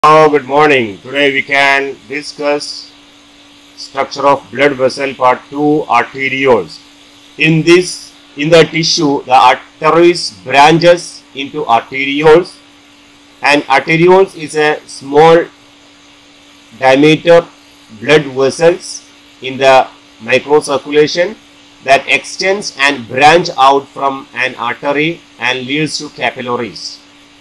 Good morning. Today we can discuss structure of blood vessel part 2, arterioles. In the tissue, the arteries branches into arterioles, and arterioles is a small diameter blood vessels in the microcirculation that extends and branch out from an artery and leads to capillaries.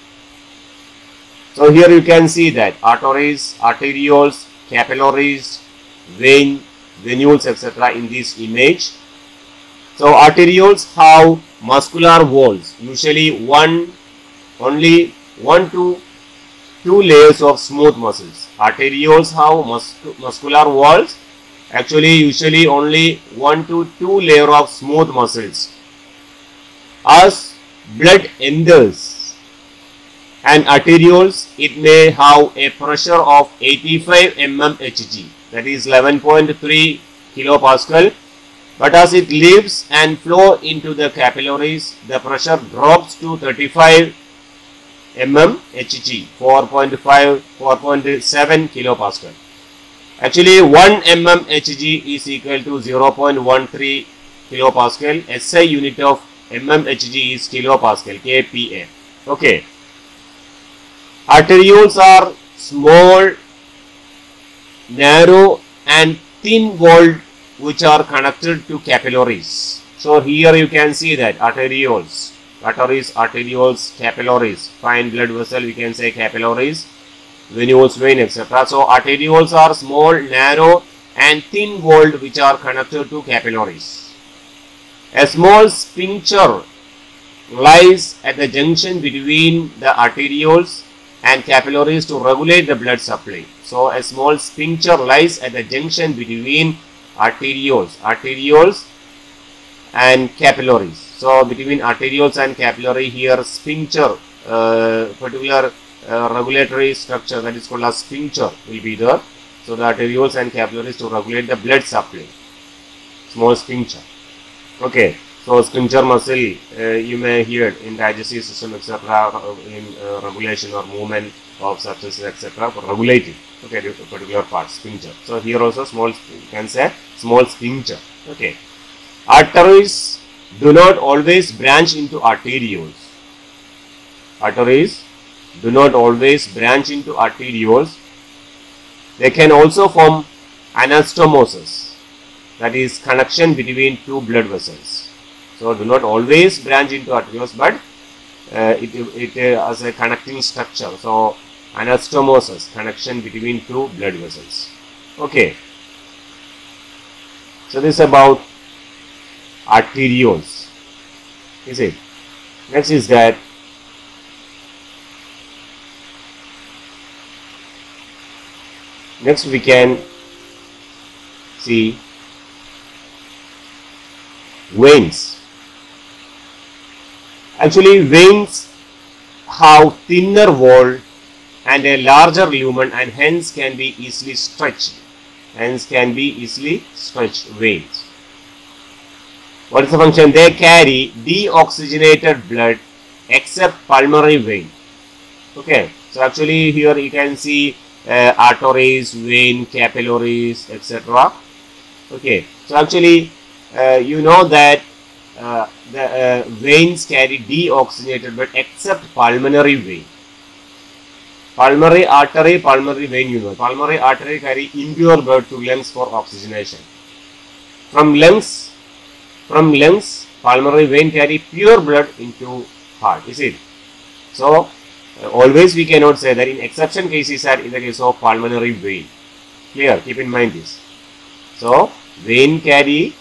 So here you can see that arteries, arterioles, capillaries, venules, etc. in this image. So arterioles have muscular walls, usually only one to two layers of smooth muscles. Arterioles have muscular walls, usually only 1 to 2 layer of smooth muscles. As blood enters and arterioles, it may have a pressure of 85 mmHg, that is 11.3 kilopascal. But as it leaves and flow into the capillaries, the pressure drops to 35 mmHg, 4.7 kilopascal. Actually, 1 mmHg is equal to 0.13 kilopascal. SI unit of mmHg is kilopascal, kPa. Okay. Arterioles are small, narrow and thin-walled, which are connected to capillaries. So here you can see that arterioles, arterioles, capillaries. Fine blood vessel, we can say capillaries, venules, vein, etc. So arterioles are small, narrow and thin-walled, which are connected to capillaries. A small sphincter lies at the junction between the arterioles and capillaries to regulate the blood supply. So a small sphincter lies at the junction between arterioles and capillaries. So between arterioles and capillary, here sphincter, particular regulatory structure, that is called as sphincter, will be there. So the arterioles and capillaries to regulate the blood supply. Small sphincter. Okay. So sphincter muscle, you may hear in digestive system, etc. In regulation or movement of substances, etc. for regulating, okay, particular parts, sphincter. So here also you can say small sphincter. Okay. Arteries do not always branch into arterioles. Arteries do not always branch into arterioles. They can also form anastomosis, that is connection between two blood vessels. So do not always branch into arterioles, but it as a connecting structure. So anastomosis, connection between two blood vessels. Okay. So this is about arterioles. Is it? Next is that next we can see veins. Actually, veins have thinner wall and a larger lumen, and hence can be easily stretched. Veins. What is the function? They carry deoxygenated blood except pulmonary vein. Okay. So actually here you can see arteries, vein, capillaries, etc. Okay. So actually you know that the veins carry deoxygenated blood except pulmonary vein. Pulmonary artery, pulmonary vein, you know. Pulmonary artery carry impure blood to lungs for oxygenation. From lungs, pulmonary vein carry pure blood into heart. Is it? So always we cannot say that. In exception cases are in the case of pulmonary vein. Clear? Keep in mind this. So vein carry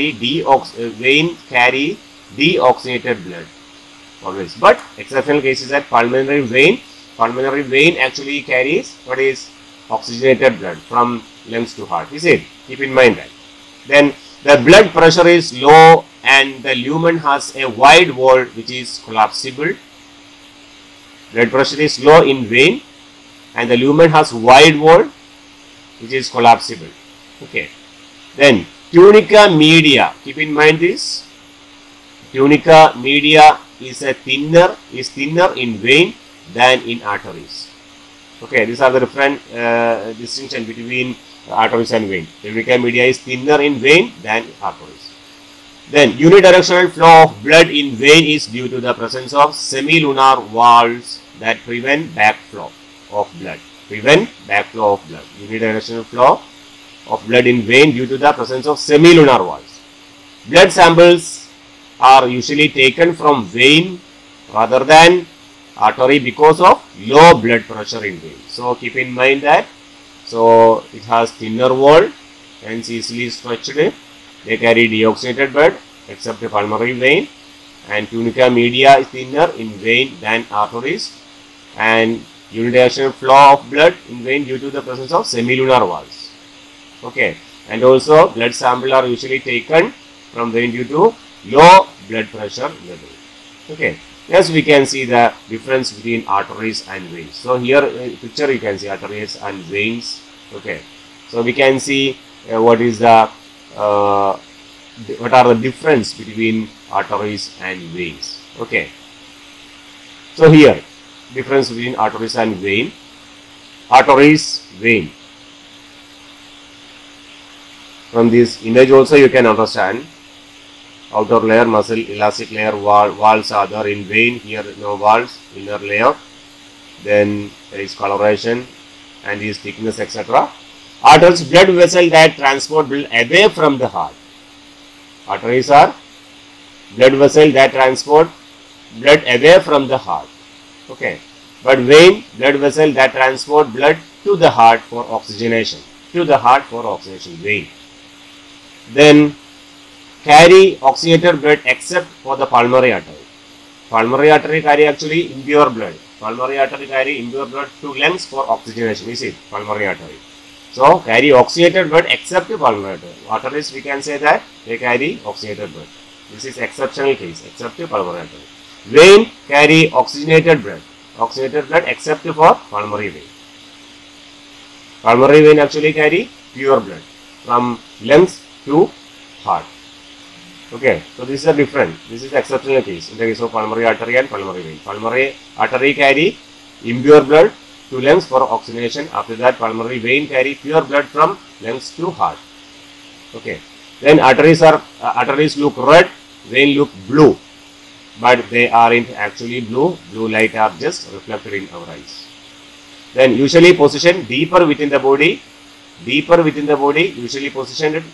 deoxygenated blood always, but exceptional cases that pulmonary vein actually carries what is oxygenated blood from lungs to heart. Is it? Keep in mind that. Then the blood pressure is low and the lumen has a wide wall which is collapsible. Blood pressure is low in vein and the lumen has wide wall which is collapsible. Okay. Then tunica media, keep in mind this. Tunica media is thinner in vein than in arteries. Okay, these are the different distinction between arteries and vein. Tunica media is thinner in vein than arteries. Then unidirectional flow of blood in vein is due to the presence of semilunar valves that prevent backflow of blood. Prevent backflow of blood. Unidirectional flow of blood in vein due to the presence of semilunar valves. Blood samples are usually taken from vein rather than artery because of low blood pressure in vein. So keep in mind that, so it has thinner wall, hence easily stretched. They carry deoxygenated blood except the pulmonary vein, and tunica media is thinner in vein than arteries, and unidirectional flow of blood in vein due to the presence of semilunar valves. Okay, and also blood samples are usually taken from vein due to low blood pressure level. Okay. Yes, we can see the difference between arteries and veins. So here picture you can see arteries and veins. Okay, so we can see what are the difference between arteries and veins. Okay, so here difference between arteries and vein. Arteries, vein. From this image also you can understand. Outer layer, muscle, elastic layer, valves are there in vein. Here no valves, inner layer. Then there is coloration and is thickness, etc. Arteries, blood vessel that transport blood away from the heart. Arteries are blood vessel that transport blood away from the heart. Okay, but vein, blood vessel that transport blood to the heart for oxygenation. To the heart for oxygenation, vein. Then carry oxygenated blood except for the pulmonary artery. Pulmonary artery carry actually impure blood. Pulmonary artery carry impure blood to lungs for oxygenation. You see, pulmonary artery. So carry oxygenated blood except the pulmonary artery. Arteries we can say that they carry oxygenated blood. This is exceptional case except the pulmonary artery. Vein carry oxygenated blood. Oxygenated blood except for pulmonary vein. Pulmonary vein actually carry pure blood from lungs to heart. Okay, so this is a different, this is the exceptional case in the case of pulmonary artery and pulmonary vein. Pulmonary artery carry impure blood to lungs for oxygenation. After that, pulmonary vein carry pure blood from lungs to heart. Okay, then arteries look red, vein look blue, but they aren't actually blue. Blue light are just reflected in our eyes. Then usually positioned deeper within the body, usually positioned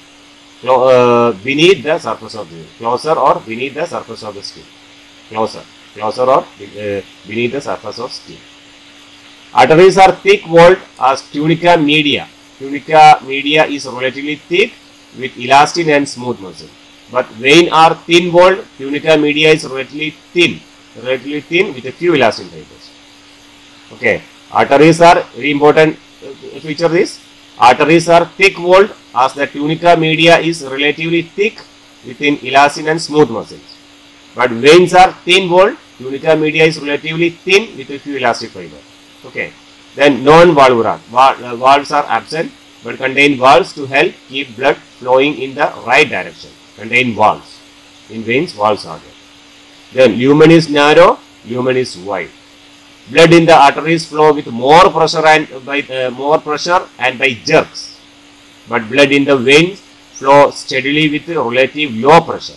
beneath the surface of the skin, closer or beneath the surface of the skin, closer or beneath the surface of skin. Arteries are thick-walled as tunica media. Tunica media is relatively thick with elastin and smooth muscle. But vein are thin-walled. Tunica media is relatively thin with a few elastin fibers. Okay, arteries are very important feature this. Arteries are thick-walled as the tunica media is relatively thick within elastin and smooth muscles. But veins are thin-walled. Tunica media is relatively thin with a few elastic fibers. Okay. Then non-valvular. Valves are absent but contain valves to help keep blood flowing in the right direction. Contain valves. In veins, valves are there. Then lumen is narrow, lumen is wide. Blood in the arteries flow with more pressure and by jerks. But blood in the veins flow steadily with relative low pressure.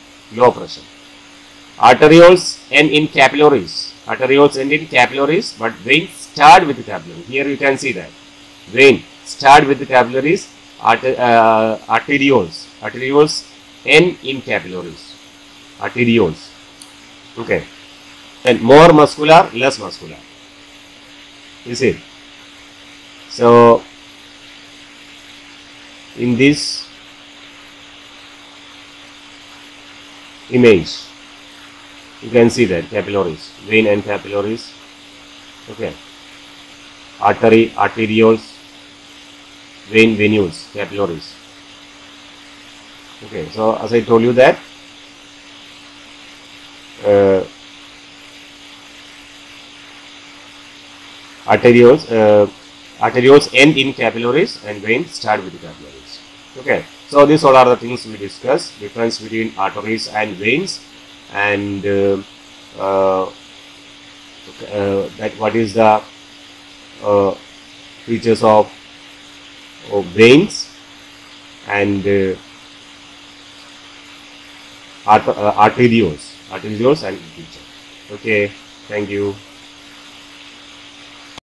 Arterioles end in capillaries. But veins start with the capillaries. Here you can see that. Vein start with the capillaries. Arterioles end in capillaries. Arterioles. Okay. Then more muscular, less muscular. You see. So in this image, you can see that capillaries, vein and capillaries. Okay. Arterioles, vein, venules, capillaries. Okay. So as I told you that arterioles end in capillaries and veins start with the capillaries. Okay, so these all are the things we discussed: difference between arteries and veins, and that what is the features of veins and arterioles and feature. Okay, thank you.